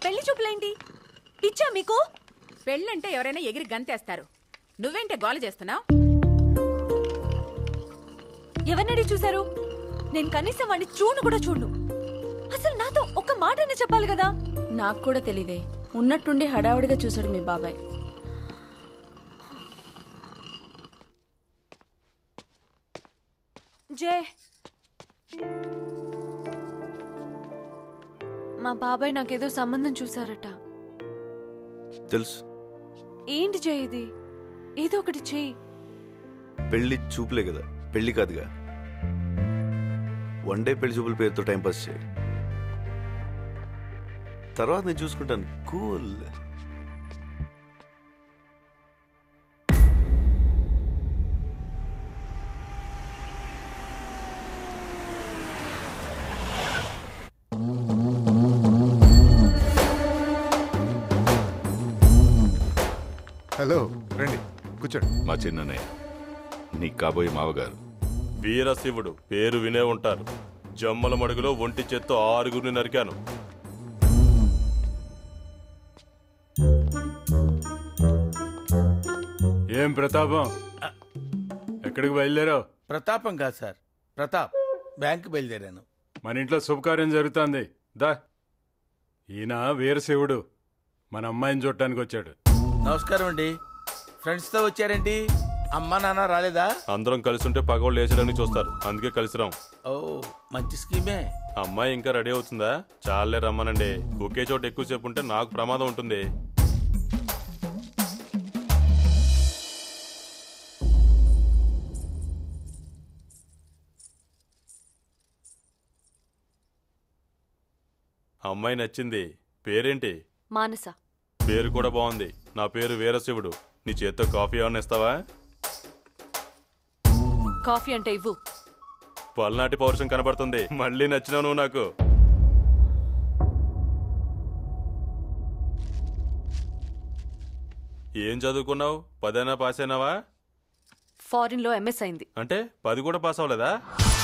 పెళ్లి చూపులేంటి? పిచ్చా మీకు? పెళ్ళంటే ఎవరైనా ఎగిరి గంతేస్తారు. నువ్వేంటే గోల చేస్తున్నావు? ఎవరినడి చూశారు? నేను కనీసం వాడిని చూడు కూడా చూడు. అసలు నాతో ఒక్క మాటనే చెప్పాలి కదా. నాకు కూడా తెలీదే. ఉన్నట్టుండి హడావుడిగా చూశాడు మీ బాబాయ్. జే, మా బాబాయ్ నాకేదో సంబంధం చూసారట. తెలుసు. ఏంటి జే ఇది? ఏదో ఒకటి చెయ్యి. పెళ్లి చూపులే కదా, పెళ్లి కాదుగా. వన్ డే పెళ్లి చూపుల పేరుతో టైంపాస్ చేయి. తర్వాత నేను చూసుకుంటాను. కూల్. హలో, రండి కూర్చోండి. మా చిన్ననే, నీ కాబోయే మావగారు. వీరశివుడు పేరు వినే ఉంటారు. జమ్మల మడుగులో ఒంటి చేత్తో 6 నరికాను. ఏం ప్రతాపం, ఎక్కడికి బయలుదేరావు? ప్రతాపం కాదు సార్, ప్రతాప్. బ్యాంకు బయలుదేరాను. మన ఇంట్లో శుభకార్యం జరుగుతోంది. దా. ఈయన వీరశివుడు మన అమ్మాయిని చూడటానికి వచ్చాడు. నమస్కారం అండి. ఫ్రెండ్స్తో వచ్చారేంటి? అమ్మా నాన్న రాలేదా? అందరం కలిసి ఉంటే పగవాళ్ళు లేచడానికి చూస్తారు, అందుకే కలిసిరాం. ఓ, మంచి స్కీమే. అమ్మాయి ఇంకా రెడీ అవుతుందా? చాలే రమ్మనండి. ఒకే చోట ఎక్కువసేపు ఉంటే నాకు ప్రమాదం ఉంటుంది. అమ్మాయి నచ్చింది. పేరేంటి? మానస. పేరు కూడా బాగుంది. నా పేరు వీరశివుడు. నీ చేత్తో కాఫీ ఏమన్నా ఇస్తావా? కాఫీ అంటే ఇవ్వు. పల్నాటి పౌరుషం కనబడుతుంది. మళ్ళీ నచ్చినావు నువ్వు నాకు. ఏం చదువుకున్నావు? 10 పాస్ అయినావా? ఫారిన్ లో ఎంఎస్ అయింది. అంటే 10 కూడా పాస్ అవ్వలేదా?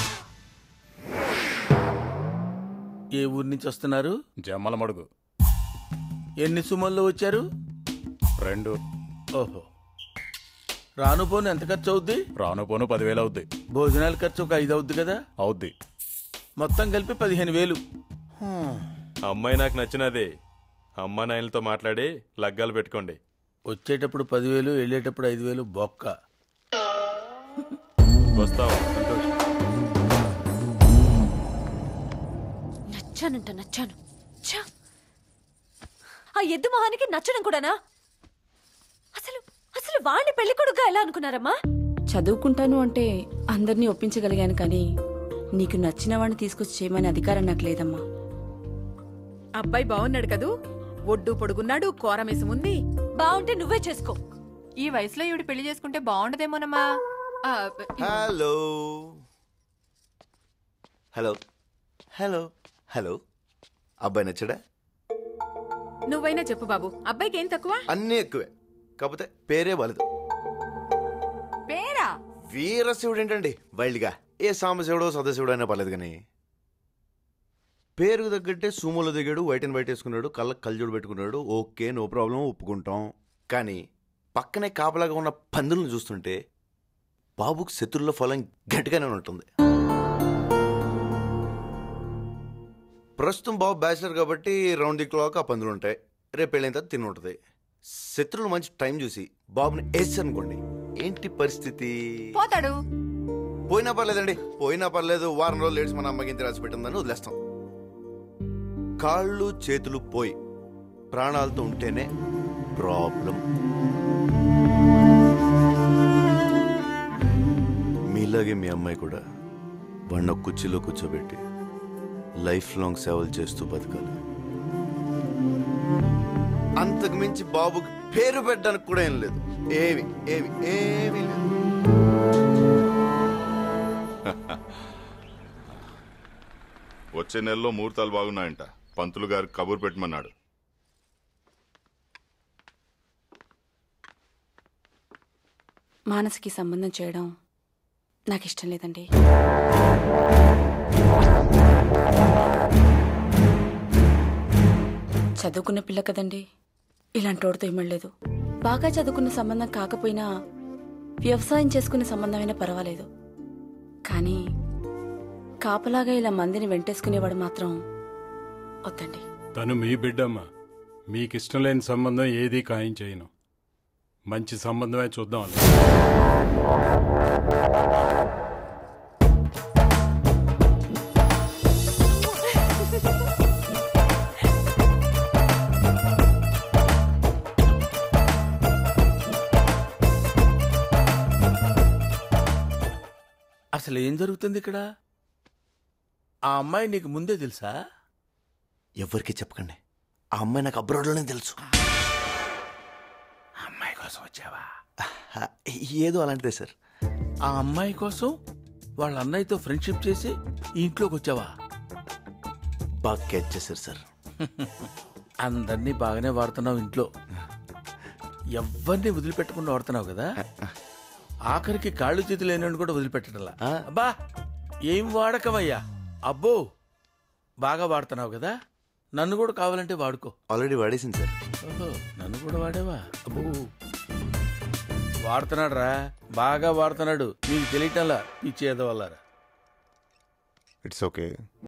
ఏ ఊరి నుంచి వస్తున్నారు? జమ్మల మడుగు. ఎన్ని సుమల్లో వచ్చారు? 2. ఓహో. రాను పోను ఎంత ఖర్చు అవుద్ది? రాను పోను 10,000 అవుద్ది. భోజనాల ఖర్చు ఒక 5 అవుద్ది కదా? అవుద్ది. మొత్తం కలిపి 15,000. అమ్మాయి నాకు నచ్చినది. అమ్మా నాయనలతో మాట్లాడి లగ్గాలు పెట్టుకోండి. వచ్చేటప్పుడు 10,000, వెళ్ళేటప్పుడు 5,000 బొక్క. వస్తావు? నచ్చాను. ఛ! ఆ ఎద్దు మొహానికి నచ్చడం కూడానా? అసలు వాణ్ణి పెళ్లి కొడుకుగా ఎలా అనుకున్నారమ్మా? చదువుకుంటాను అంటే అందరినీ ఒప్పించగలిగాను, కానీ నీకు నచ్చిన వాడిని తీసుకొచ్చి చేయమనే అధికారం నాకు లేదమ్మా. అబ్బాయి బాగున్నాడు కదూ. ఒడ్డు పొడుగున్నాడు, కోరమేసం ఉంది. బాగుంటే నువ్వే చేసుకో. ఈ వయసులో ఈవిడ పెళ్లి చేసుకుంటే బాగుండదేమోనమ్మా. Hello hello hello hello. అబ్బాయి నచ్చడా? నువ్వైనా చెప్పు బాబు, అబ్బాయికి ఏం తక్కువ? అన్నీ ఎక్కువే, కాకపోతే పేరే బాలేదు. పేరా? వీరశివుడు ఏంటండి వైల్డ్గా. ఏ సాంబశివుడో సదాశివుడు అయినా పర్లేదు, కానీ పేరుకు తగ్గట్టే సూమోలో దిగాడు, వైట్ అండ్ వైట్ వేసుకున్నాడు, కళ్ళకి కళ్ళజోడు పెట్టుకున్నాడు. ఓకే, నో ప్రాబ్లం, ఒప్పుకుంటాం. కానీ పక్కనే కాపలాగా ఉన్న పందులను చూస్తుంటే బాబుకి శత్రువుల ఫలం గట్టిగానే ఉంటుంది. ప్రస్తుతం బాబు బ్యాచిలర్ కాబట్టి రౌండ్ ది క్లాక్ ఆ పందులు ఉంటాయి. రేపు పెళ్ళైన తర్వాత తిని ఉంటుంది. శత్రువులు మంచి టైం చూసి బాబుని వేసారనుకోండి, ఏంటి పరిస్థితి? పోతాడు. పోయినా పర్లేదండి, పోయినా పర్లేదు. వారం రోజులు లేడ్స్ మన అమ్మకి ఇంత రాసి పెట్టిందని వదిలేస్తాం. కాళ్ళు చేతులు పోయి ప్రాణాలతో ఉంటేనే ప్రాబ్లం. మీలాగే మీ అమ్మాయి కూడా వాడిని ఒక కుర్చీలో కూర్చోబెట్టి లైఫ్ లాంగ్ సేవలు చేస్తూ బతకాలి. అంతకు మించి బాబుకి పేరు పెట్టడానికి కూడా ఏం లేదు. ఏమి ఏమి ఏమీ లేదు. వచ్చే నెలలో ముహూర్తాలు బాగున్నాయంట. పంతులు గారు కబురు పెట్టమన్నాడు. మానసికి సంబంధం చేయడం నాకు ఇష్టం లేదండి. చదువుకున్న పిల్ల కదండి, ఇలాంటోడితో ఇమ్మడలేదు. బాగా చదువుకున్న సంబంధం కాకపోయినా వ్యవసాయం చేసుకునే సంబంధమైనా పర్వాలేదు, కానీ కాపలాగా ఇలా మందిని వెంటేసుకునేవాడు మాత్రం వద్దండి. తను మీ బిడ్డమ్మ, మీకిష్టం లేని సంబంధం ఏదీ ఖాయం చేయను. మంచి సంబంధమే చూద్దాం అని. అసలు ఏం జరుగుతుంది ఇక్కడ? ఆ అమ్మాయి నీకు ముందే తెలుసా? ఎవరికి చెప్పకండి, ఆ అమ్మాయి నాకు అబ్రాడ్లోనే తెలుసు. ఆ అమ్మాయి కోసం వచ్చావా? ఏదో అలాంటిదే సార్. ఆ అమ్మాయి కోసం వాళ్ళ అన్నయ్యతో ఫ్రెండ్షిప్ చేసి ఈ ఇంట్లోకి వచ్చావా? బాగా క్యాచ్ చేశారు సార్. అందరినీ బాగానే వాడుతున్నావు ఇంట్లో, ఎవరిని వదిలిపెట్టకుండా వాడుతున్నావు కదా. ఆఖరికి కాళ్ళు చేతులు లేని కూడా వదిలిపెట్టడంలా. అబ్బా ఏం వాడకమయ్యా. అబ్బో బాగా వాడుతున్నావు కదా, నన్ను కూడా కావాలంటే వాడుకో. ఆల్రెడీ వాడేసింది సార్. ఓహో, నన్ను కూడా వాడేవా? అబ్బో వాడుతున్నాడు రా, బాగా వాడుతున్నాడు. నీకు తెలియటంలా పిచ్చి ఏదో వల్లారా. It's okay.